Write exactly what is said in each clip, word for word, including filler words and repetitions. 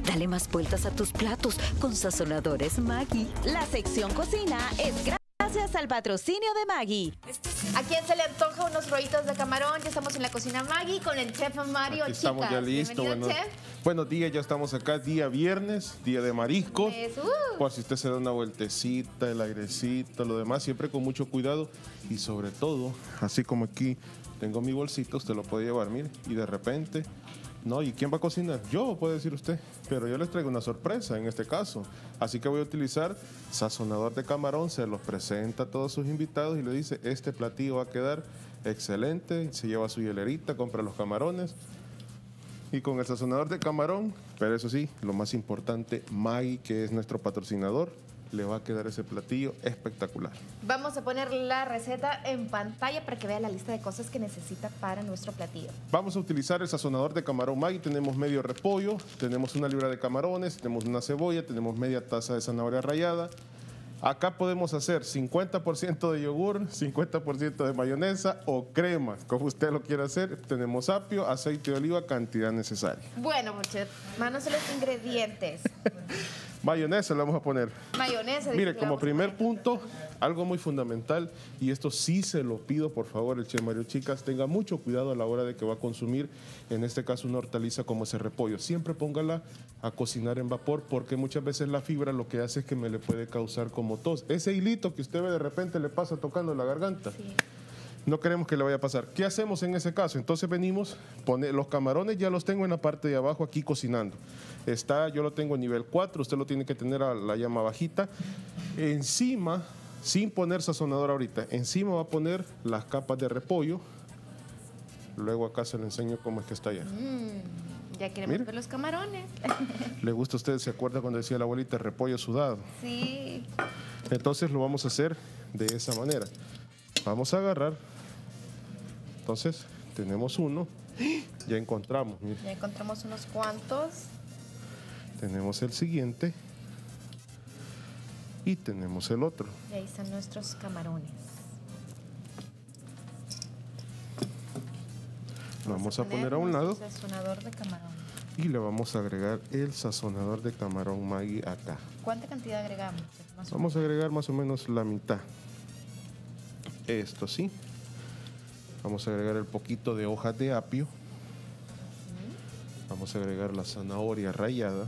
Dale más vueltas a tus platos con sazonadores Maggi. La sección cocina es gracias al patrocinio de Maggi. ¿A quién se le antoja unos rollitos de camarón? Ya estamos en la cocina Maggi con el chef Mario. Aquí estamos Chicas, ya listos. bienvenido, Bueno, chef. buenos días, ya estamos acá, día viernes, día de mariscos. Pues, uh. Por si usted se da una vueltecita, el airecito, lo demás, siempre con mucho cuidado. Y sobre todo, así como aquí tengo mi bolsito, usted lo puede llevar, mire, y de repente... No, ¿y quién va a cocinar? Yo, puede decir usted. Pero yo les traigo una sorpresa en este caso. Así que voy a utilizar sazonador de camarón, se los presenta a todos sus invitados y le dice, este platillo va a quedar excelente, se lleva su hielerita, compra los camarones. Y con el sazonador de camarón, pero eso sí, lo más importante, Maggi, que es nuestro patrocinador, le va a quedar ese platillo espectacular. Vamos a poner la receta en pantalla para que vea la lista de cosas que necesita para nuestro platillo. Vamos a utilizar el sazonador de camarón Maggi. Tenemos medio repollo, tenemos una libra de camarones, tenemos una cebolla, tenemos media taza de zanahoria rallada. Acá podemos hacer cincuenta por ciento de yogur, cincuenta por ciento de mayonesa o crema, como usted lo quiera hacer. Tenemos apio, aceite de oliva, cantidad necesaria. Bueno, chef, manos a los ingredientes. Mayonesa le vamos a poner. Mayonesa. Mire, como primer punto, algo muy fundamental, y esto sí se lo pido, por favor, el chef Mario, chicas, tenga mucho cuidado a la hora de que va a consumir, en este caso, una hortaliza como ese repollo. Siempre póngala a cocinar en vapor, porque muchas veces la fibra lo que hace es que me le puede causar como tos. Ese hilito que usted ve de repente le pasa tocando la garganta. Sí. No queremos que le vaya a pasar. ¿Qué hacemos en ese caso? Entonces venimos, pone, los camarones ya los tengo en la parte de abajo aquí cocinando. Está, yo lo tengo en nivel cuatro, usted lo tiene que tener a la llama bajita. Encima, sin poner sazonador ahorita, encima va a poner las capas de repollo. Luego acá se le enseño cómo es que está ya. Mm, ya queremos ver los camarones. ¿Le gusta a usted? ¿Se acuerda cuando decía la abuelita repollo sudado? Sí. Entonces lo vamos a hacer de esa manera. Vamos a agarrar. Entonces, tenemos uno. Ya encontramos. Mire. Ya encontramos unos cuantos. Tenemos el siguiente. Y tenemos el otro. Y ahí están nuestros camarones. Lo vamos, vamos a poner a un lado. Sazonador de camarón. Y le vamos a agregar el sazonador de camarón Maggi acá. ¿Cuánta cantidad agregamos? Más vamos a agregar más o menos la mitad. Esto sí. Vamos a agregar el poquito de hojas de apio. Vamos a agregar la zanahoria rallada.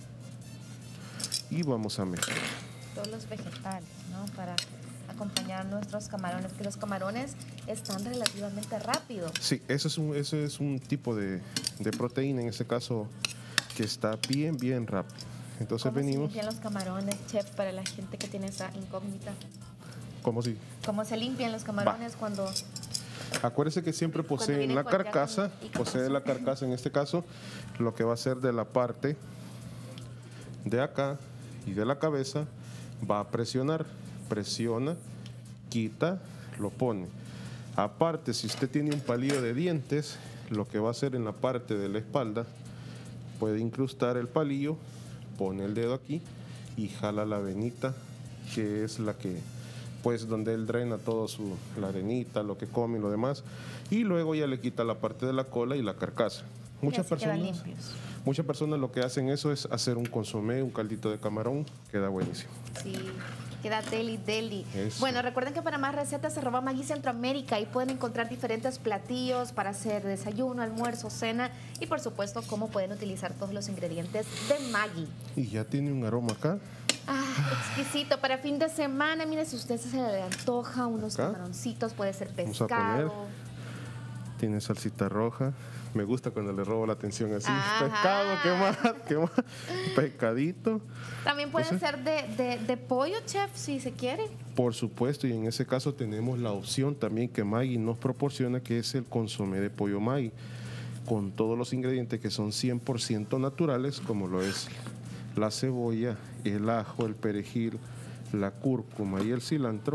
Y vamos a mezclar. Todos los vegetales, ¿no? Para acompañar nuestros camarones, que los camarones están relativamente rápidos. Sí, eso es un, eso es un tipo de, de proteína, en este caso, que está bien, bien rápido. Entonces ¿Cómo venimos. se limpian los camarones, chef, para la gente que tiene esa incógnita? ¿Cómo si? ¿Cómo se limpian los camarones Va. cuando...? Acuérdese que siempre poseen la carcasa, posee la carcasa en este caso, lo que va a ser de la parte de acá y de la cabeza, va a presionar, presiona, quita, lo pone. Aparte, si usted tiene un palillo de dientes, lo que va a hacer en la parte de la espalda, puede incrustar el palillo, pone el dedo aquí y jala la venita, que es la que... pues donde él drena todo su, la arenita, lo que come y lo demás, y luego ya le quita la parte de la cola y la carcasa. Muchas personas, muchas personas lo que hacen eso es hacer un consomé, un caldito de camarón, queda buenísimo. Sí, queda deli, deli. Eso. Bueno, recuerden que para más recetas arroba Maggi Centroamérica, ahí pueden encontrar diferentes platillos para hacer desayuno, almuerzo, cena, y por supuesto cómo pueden utilizar todos los ingredientes de Maggi. Y ya tiene un aroma acá. Ah, exquisito. Para fin de semana, mire, si usted se le antoja unos acá. camaroncitos, puede ser pescado. Vamos a poner, tiene salsita roja. Me gusta cuando le robo la atención así. Ajá. Pescado, ¿qué más? ¿Qué más? Pescadito. También puede Entonces, ser de, de, de pollo, chef, si se quiere. Por supuesto, y en ese caso tenemos la opción también que Maggi nos proporciona, que es el consomé de pollo Maggi, con todos los ingredientes que son cien por ciento naturales, como lo es la cebolla, el ajo, el perejil, la cúrcuma y el cilantro.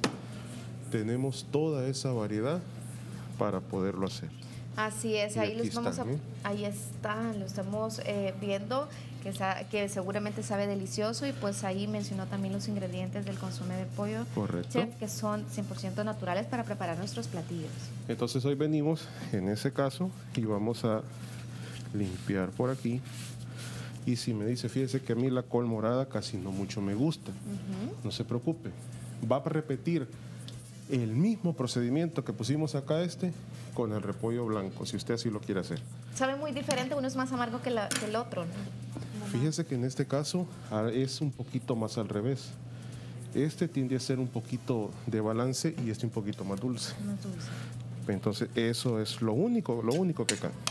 Tenemos toda esa variedad para poderlo hacer. Así es, y ahí los vamos están, a, ¿eh? ahí están, lo estamos eh, viendo, que, sa que seguramente sabe delicioso, y pues ahí mencionó también los ingredientes del consomé de pollo. Correcto. Chef, que son cien por ciento naturales para preparar nuestros platillos. Entonces hoy venimos en ese caso y vamos a limpiar por aquí Y si me dice, fíjese que a mí la col morada casi no mucho me gusta, uh-huh. no se preocupe, va a repetir el mismo procedimiento que pusimos acá este con el repollo blanco, si usted así lo quiere hacer. Sabe muy diferente, uno es más amargo que, la, que el otro, ¿no? Fíjese que en este caso es un poquito más al revés. Este tiende a ser un poquito de balance y este un poquito más dulce. Más dulce. Entonces eso es lo único, lo único que cambia.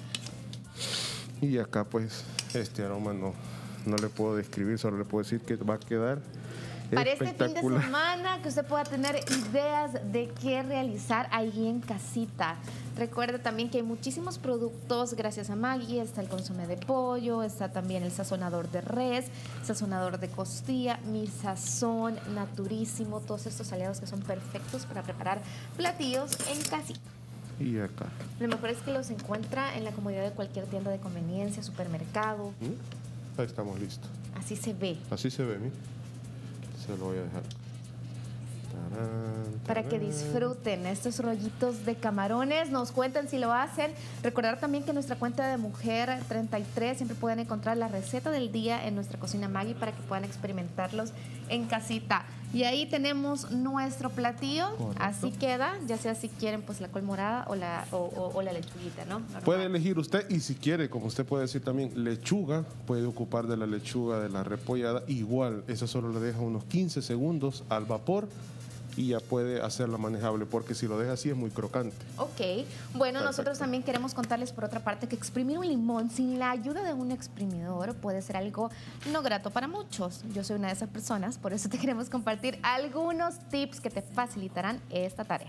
Y acá pues este aroma no, no le puedo describir, solo le puedo decir que va a quedar para este fin de semana, que usted pueda tener ideas de qué realizar ahí en casita. Recuerde también que hay muchísimos productos gracias a Maggi. Está el consomé de pollo, está también el sazonador de res, sazonador de costilla, mi sazón, naturísimo, todos estos aliados que son perfectos para preparar platillos en casita. Y acá. Lo mejor es que los encuentra en la comodidad de cualquier tienda de conveniencia, supermercado. ¿Mm? Ahí estamos listos. Así se ve. Así se ve, ¿mi? Se lo voy a dejar. Tarán, tarán. Para que disfruten estos rollitos de camarones. Nos cuentan si lo hacen. Recordar también que en nuestra cuenta de Mujer treinta y tres siempre pueden encontrar la receta del día en nuestra cocina Maggi para que puedan experimentarlos en casita. Y ahí tenemos nuestro platillo. Correcto. Así queda, ya sea si quieren pues la col morada o la, o, o, o la lechuguita, ¿no? Normal. Puede elegir usted, y si quiere, como usted puede decir también, lechuga, puede ocupar de la lechuga, de la repollada. Igual, eso solo le deja unos quince segundos al vapor y ya puede hacerla manejable, porque si lo deja así es muy crocante. Ok, bueno, perfecto. Nosotros también queremos contarles por otra parte que exprimir un limón sin la ayuda de un exprimidor puede ser algo no grato para muchos. Yo soy una de esas personas, por eso te queremos compartir algunos tips que te facilitarán esta tarea.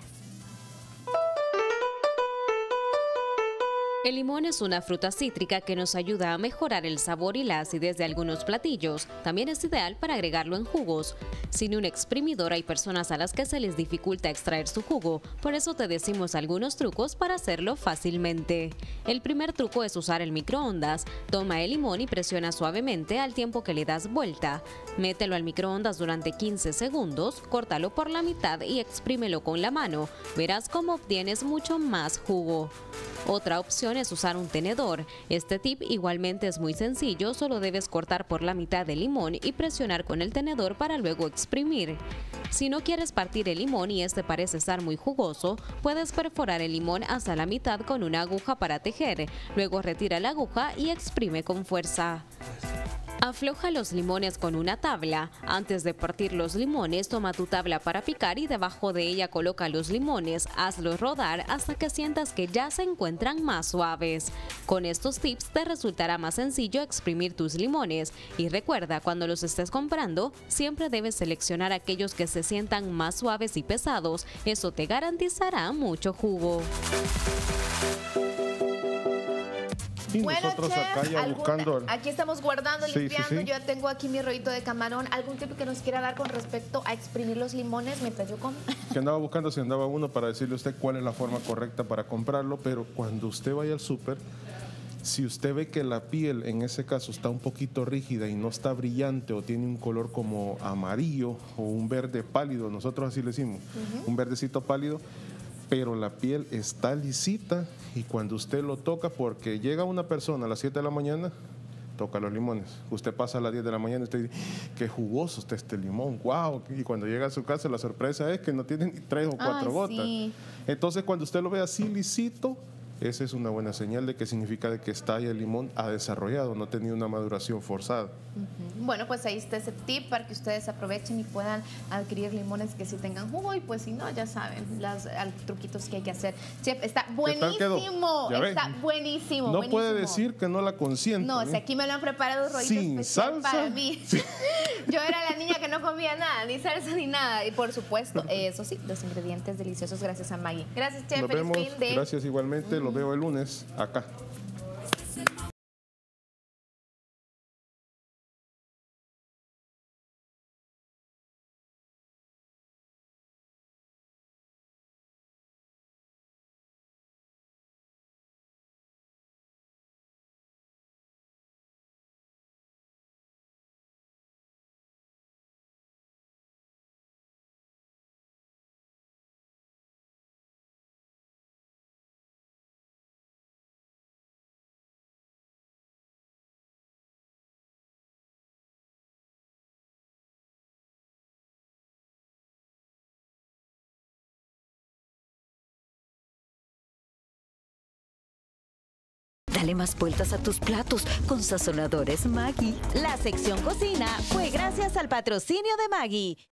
El limón es una fruta cítrica que nos ayuda a mejorar el sabor y la acidez de algunos platillos. También es ideal para agregarlo en jugos. Sin un exprimidor hay personas a las que se les dificulta extraer su jugo, por eso te decimos algunos trucos para hacerlo fácilmente. El primer truco es usar el microondas. Toma el limón y presiona suavemente al tiempo que le das vuelta. Mételo al microondas durante quince segundos, córtalo por la mitad y exprímelo con la mano. Verás cómo obtienes mucho más jugo. Otra opción es usar un tenedor. Este tip igualmente es muy sencillo, solo debes cortar por la mitad el limón y presionar con el tenedor para luego exprimir. Si no quieres partir el limón y este parece estar muy jugoso, puedes perforar el limón hasta la mitad con una aguja para tejer. Luego retira la aguja y exprime con fuerza. Afloja los limones con una tabla. Antes de partir los limones, toma tu tabla para picar y debajo de ella coloca los limones. Hazlos rodar hasta que sientas que ya se encuentran más suaves. Con estos tips te resultará más sencillo exprimir tus limones. Y recuerda, cuando los estés comprando, siempre debes seleccionar aquellos que se sientan más suaves y pesados. Eso te garantizará mucho jugo. Y bueno, nosotros chef, acá ya alguna, buscando. aquí estamos guardando, sí, limpiando. Sí, sí. Yo ya tengo aquí mi rollito de camarón. ¿Algún tip que nos quiera dar con respecto a exprimir los limones mientras yo como? Que andaba buscando, si andaba uno, para decirle a usted cuál es la forma correcta para comprarlo, pero cuando usted vaya al súper, si usted ve que la piel en ese caso está un poquito rígida y no está brillante o tiene un color como amarillo o un verde pálido, nosotros así le decimos, uh-huh. un verdecito pálido, pero la piel está lisita y cuando usted lo toca, porque llega una persona a las siete de la mañana, toca los limones. Usted pasa a las diez de la mañana y usted dice, qué jugoso está este limón, wow. Y cuando llega a su casa la sorpresa es que no tiene ni tres o cuatro Ay, gotas. Sí. Entonces cuando usted lo ve así lisito, esa es una buena señal de que significa de que está ahí el limón ha desarrollado, no ha tenido una maduración forzada. Uh-huh. Bueno, pues ahí está ese tip para que ustedes aprovechen y puedan adquirir limones que sí tengan jugo y pues si no, ya saben, los truquitos que hay que hacer. Chef, está buenísimo, está buenísimo. No buenísimo. puede decir que no la consiente. No, ¿eh? si aquí me lo han preparado rollitos sin especial salsa, para mí. Sí. Yo era la niña que no comía nada, ni salsa ni nada. Y por supuesto, eso sí, los ingredientes deliciosos gracias a Maggi. Gracias, Chef. Nos Feliz vemos, fin de... gracias igualmente, Mm. los veo el lunes acá. Dale más vueltas a tus platos con sazonadores Maggi. La sección cocina fue gracias al patrocinio de Maggi.